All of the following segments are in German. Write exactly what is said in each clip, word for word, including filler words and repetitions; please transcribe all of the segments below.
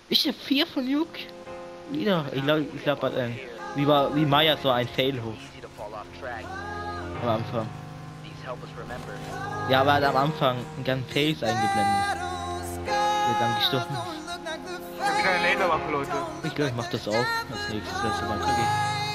Ich hab vier von Nuke. Wieder. Ich glaube, ich glaube, ähm, wie war, wie Maya so ein Fail hoch. Am Anfang. Ja, aber hat am Anfang einen ganzen Fails eingeblendet. Der dann gestorben ist. Ich hab wieder eine Laserwaffe, Leute. Ich glaube, ich mach das auch. Als nächstes, wenn es so weitergeht.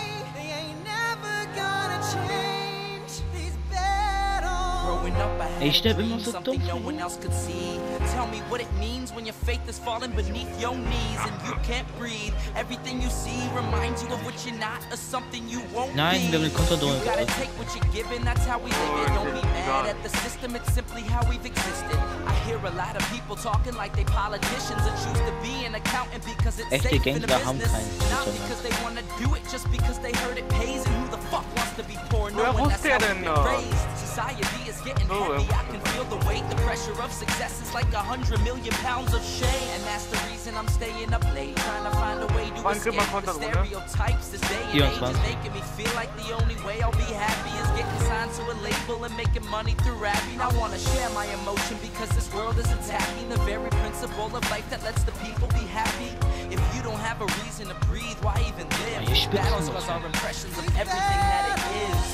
Ich sterbe immer so dumm. Tell me what it means when your faith is falling beneath your knees and you can't breathe. Everything you see reminds you of what you're not or something you won't Nein, wir be. haben Konterdrohung. You gotta take what you're given, that's how we live it. Don't be mad at the system, it's simply how we've existed. I hear a lot of people talking like they politicians and choose to be an accountant because it's Echte safe in the Gangster haben business. keinen Not Filter because they wanna do it, just because they heard it pays. And who the fuck wants to be poor Woher knowing that's wusste er how denn we've noch? been raised? Society is getting Oh, heavy, er I can feel the weight, the pressure of success is like a hundred million pounds of shame. And that's the reason I'm staying up late, trying to find a way to Wann kriegt man escape the Konterdrohung, ne? stereotypes. This day and age is vierundzwanzig. making me feel like the only way I'll be happy is getting signed to a label and making money through rapping. I wanna share my emotion because this world is attacking the very principle of life that lets the people be happy. If you don't have a reason to breathe, why even live? Ja, ihr Battles spitzt was noch. our impressions of everything that it is.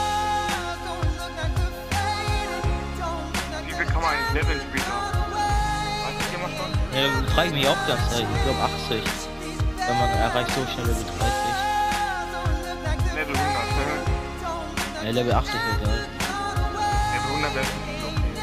Wie viel kann man eigentlich leveln später? Weiß das jemand schon? Ja, frage ich mich auch ganz Zeit. Ich glaube achtzig. Wenn man erreicht so schnell Level dreißig. Level hundert, ne? Ja, Level achtzig wird geil. Level hundert wäre schon okay.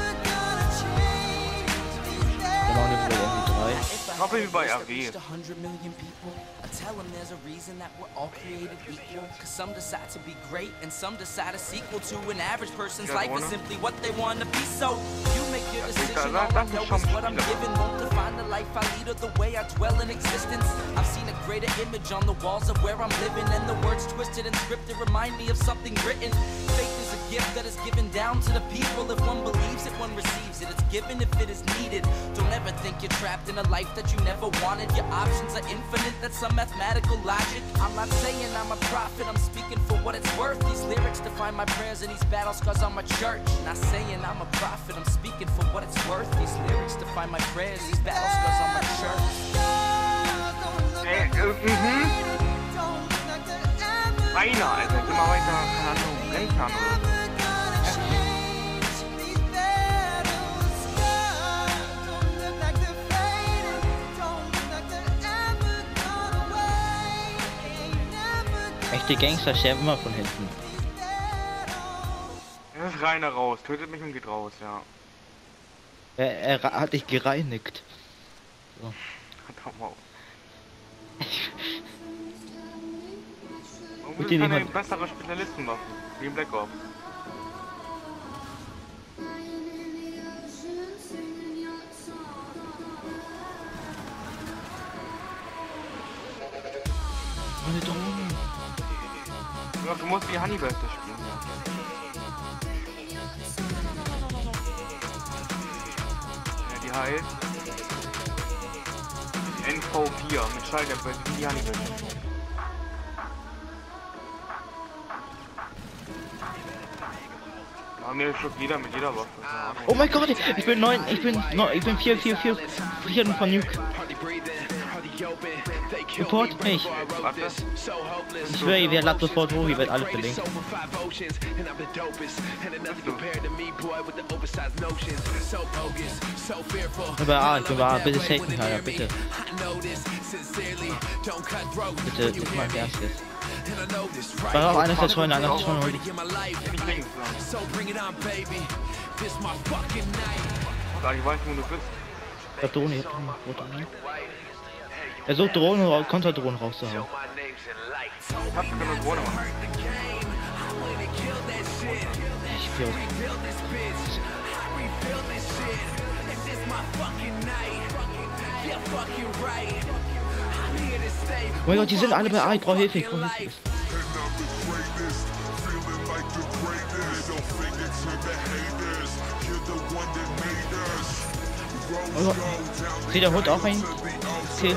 Genau, Level irgendwie drei. Ich hoffe wie bei R W. Tell them there's a reason that we're all created equal. Cause some decide to be great and some decide a sequel to an average person's life is simply what they want to be. So you make your decision, all I know is what I'm given. Won't define the life I lead or the way I dwell in existence. I've seen a greater image on the walls of where I'm living, and the words twisted and scripted remind me of something written. Faith is a gift that is given down to the people. If one believes it, one receives it. It's given if it is needed. Don't ever think you're trapped in a life that you never wanted. Your options are infinite, that's some mathematical logic. I'm not saying I'm a prophet, I'm speaking for what it's worth. These lyrics define my prayers and these battle scars on my church. Not saying I'm a prophet, I'm speaking for what it's worth. These lyrics define my prayers, these battle scars on my church. Ey, äh, mhm. Rainer, Alter, geh mal weiter, keine Ahnung, Rennplan oder so. Echte Gangster sterben immer von hinten. Das ist Rainer raus, tötet mich und geht raus, ja. Er, er ra- hat dich gereinigt. So. Verdammt mal. Warum Mit gibt dir es keine niemand- bessere Spezialistenwaffen? Wie im Black Ops. Meine Drohne. Ja, du musst die Honeybirds spielen, ja. Ja, die heißt N V vier mit Schalldämpfer, wie die Honeybirds. Ja, mir schluckt jeder mit jeder Waffe. Ja. Oh mein Gott, ich bin neun, ich bin neun, ich bin vier, vier, vier, vier von Nuke. Report mich. Warte. Ich schwöre, ihr werdet ab sofort hoch, ihr werdet alle verlinkt. Aber A, ich bin bei A, bitte save mich, Alter, bitte. Bitte, das ist mein Ernst jetzt. War auch einer der Scheune, einer der Scheune holt. Nicht links, ja. Ja, ich weiß, wo du bist. Ich hab Drohne, ich hab Drohne, rote Drohne. Er sucht Drohnen oder Konterdrohnen rauszuhauen. Ich hab keine Drohne, Mann. Ich glaub. Oh mein Gott, die sind alle bei A, ich brauche Hilfe, ich brauche Hilfe. Oh Gott. Sieht der Hund auch ein? Okay.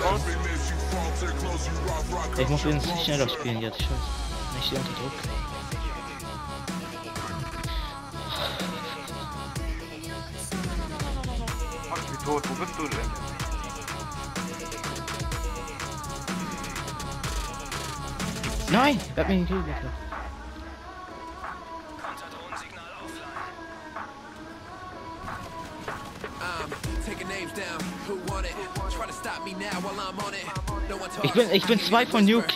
Ich muss übrigens schneller spielen jetzt, scheiße. Ich stehe unter Druck. Mach mich tot, wo bist du denn? Nein! Er hat mich nicht gekillt. Ich bin, ich bin zwei von Nuke.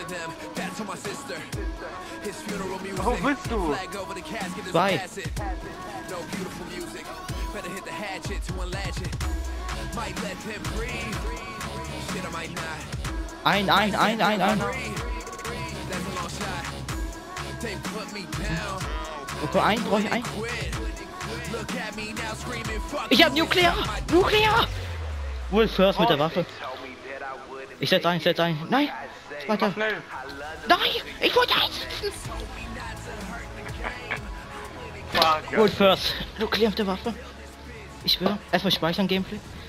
Wo bist du? Zwei. Ein, ein, ein, ein, ein. Okay, ein, brauche ich ein. Ich hab Nuklear! Nuklear! Wohl first mit der Waffe. Ich setz ein, ich setz ein. Nein! Weiter. Schnell. Nein! Ich wollte einsetzen! Fuck. Wohl first. Nuklear auf der Waffe. Ich will. Erstmal speichern, Gameplay.